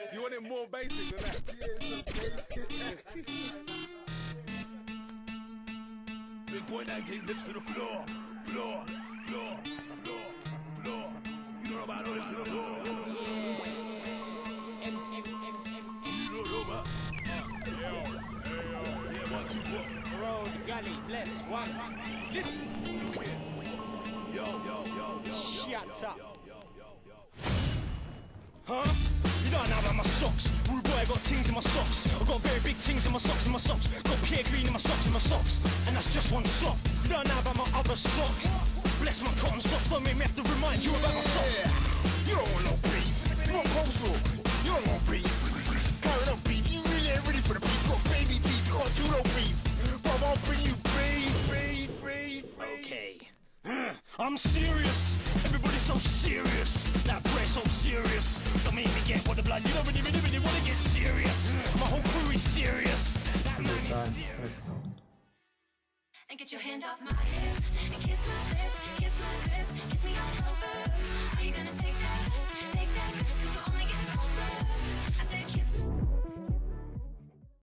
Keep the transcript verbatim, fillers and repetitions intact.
You want it more basic than that? Big boy that takes lips to the floor, floor, floor, floor, floor. You know about all this to the floor. M C, M C, M C. You know about. Yeah, one, two, one. Road, gully, bless, one. Listen, look here. Yo, yo, yo, yo, yo. Shut up. Huh? You don't know about my socks. Rude boy, I got things in my socks. I got very big things in my socks, in my socks. Got Pierre Green in my socks, in my socks. And that's just one sock. You don't know about my other sock. Bless my cotton socks, don't make me have to remind you about my socks. You don't want no beef. You want coleslaw. You don't want beef. Carry no beef. You really ain't ready for the beef. You got baby beef. You can't do no beef. But I'll bring you beef, beef, beef, beef. Okay. I'm serious. Everybody's so serious. That boy's so serious. Don't make me get what the blood. You don't really, really, really want to get serious. My whole crew is serious. That man is serious. And get your hand off my hip.